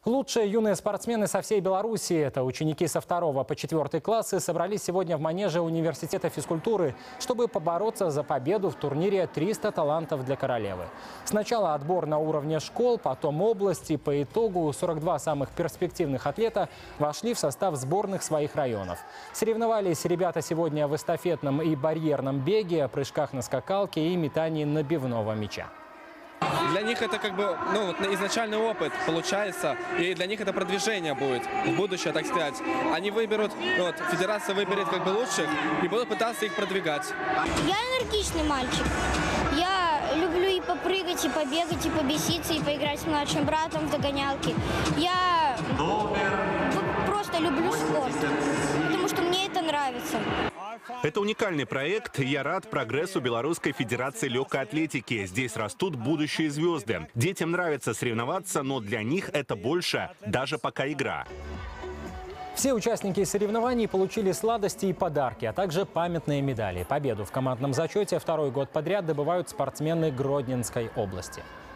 Лучшие юные спортсмены со всей Беларуси, это ученики со 2 по 4 классы, собрались сегодня в манеже университета физкультуры, чтобы побороться за победу в турнире «300 талантов для королевы». Сначала отбор на уровне школ, потом области. По итогу 42 самых перспективных атлета вошли в состав сборных своих районов. Соревновались ребята сегодня в эстафетном и барьерном беге, прыжках на скакалке и метании набивного мяча. Для них это изначальный опыт получается, и для них это продвижение будет в будущее, так сказать. Они выберут, федерация выберет лучших и будут пытаться их продвигать. Я энергичный мальчик. Я люблю и попрыгать, и побегать, и побеситься, и поиграть с младшим братом в догонялки. Я просто люблю спорт, потому что мне это нравится. Это уникальный проект. Я рад прогрессу Белорусской Федерации легкой атлетики. Здесь растут будущие звезды. Детям нравится соревноваться, но для них это больше, даже пока игра. Все участники соревнований получили сладости и подарки, а также памятные медали. Победу в командном зачете 2-й год подряд добывают спортсмены Гродненской области.